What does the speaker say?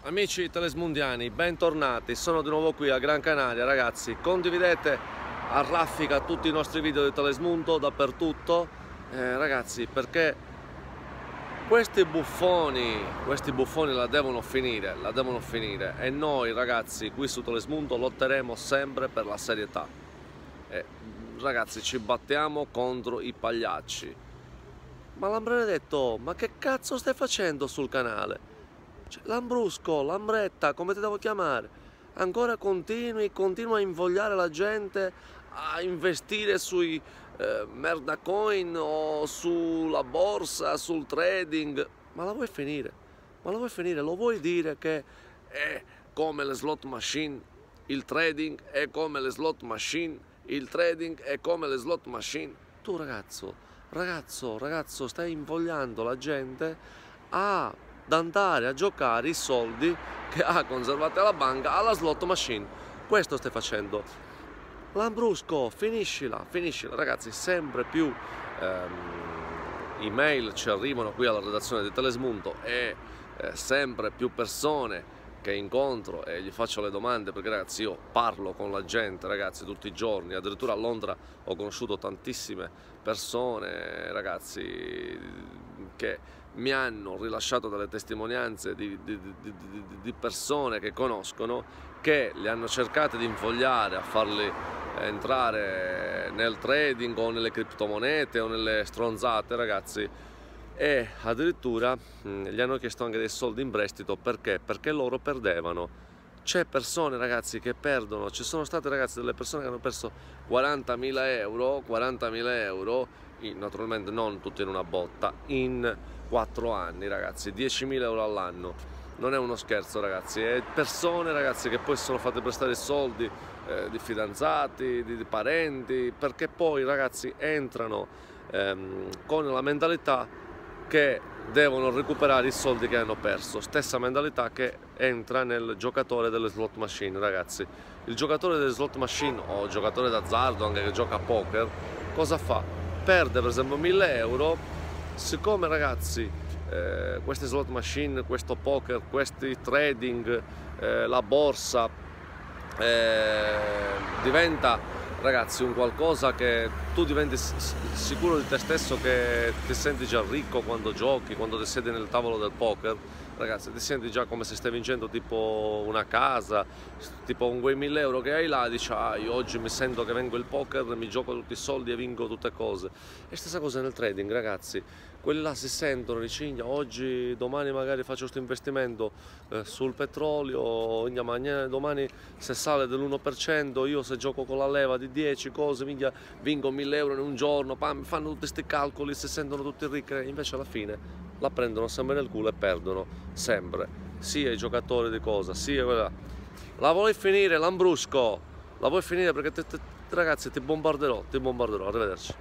Amici telesmundiani, bentornati, sono di nuovo qui a Gran Canaria, ragazzi. Condividete a raffica tutti i nostri video di Telesmundo dappertutto, ragazzi, perché questi buffoni la devono finire e noi ragazzi qui su Telesmundo lotteremo sempre per la serietà. Ragazzi, ci battiamo contro i pagliacci. Ma Lambretta, ma che cazzo stai facendo sul canale? Lambrusco, Lambretta, come ti devo chiamare? Ancora continua a invogliare la gente a investire sui merda coin o sulla borsa, sul trading. Ma la vuoi finire? Ma la vuoi finire? Lo vuoi dire che è come le slot machine? Il trading è come le slot machine? Il trading è come le slot machine? Tu ragazzo, stai invogliando la gente ad andare a giocare i soldi che ha conservati alla banca alla slot machine. Questo stai facendo. Lambrusco, finiscila, ragazzi. Sempre più email ci arrivano qui alla redazione di Telesmundo e sempre più persone che incontro e gli faccio le domande, perché ragazzi io parlo con la gente, ragazzi, tutti i giorni. Addirittura a Londra ho conosciuto tantissime persone, ragazzi, che mi hanno rilasciato delle testimonianze di persone che conoscono, che li hanno cercati di invogliare a farli entrare nel trading o nelle criptomonete o nelle stronzate, ragazzi, e addirittura gli hanno chiesto anche dei soldi in prestito. Perché loro perdevano. C'è persone, ragazzi, che perdono. Ci sono state, ragazzi, delle persone che hanno perso 40.000 euro, naturalmente non tutti in una botta, in 4 anni, ragazzi, 10.000 euro all'anno. Non è uno scherzo, ragazzi. È persone, ragazzi, che poi si sono fatte prestare i soldi di fidanzati, di parenti, perché poi, ragazzi, entrano con la mentalità che devono recuperare i soldi che hanno perso. Stessa mentalità che entra nel giocatore delle slot machine, ragazzi. Il giocatore delle slot machine o giocatore d'azzardo, anche che gioca a poker, cosa fa? Perde per esempio 1.000 euro. Siccome, ragazzi, queste slot machine, questo poker, questi trading, la borsa diventa, ragazzi, un qualcosa che tu diventi sicuro di te stesso, che ti senti già ricco quando giochi, quando ti siedi nel tavolo del poker, ragazzi, ti senti già come se stai vincendo tipo una casa, tipo un quei 1.000 euro che hai là, dici io oggi mi sento che vengo il poker, mi gioco tutti i soldi e vinco tutte cose. E stessa cosa nel trading, ragazzi, quelli là si sentono, dici oggi, domani magari faccio questo investimento sul petrolio, domani se sale dell'1%, io se gioco con la leva di 10 cose, vinco 1.000 euro in un giorno, fanno tutti questi calcoli, si sentono tutti ricchi, invece alla fine la prendono sempre nel culo e perdono sempre, sia i giocatori di cosa, sia quella. La vuoi finire, Lambrusco? La vuoi finire? Perché ragazzi ti bombarderò, arrivederci.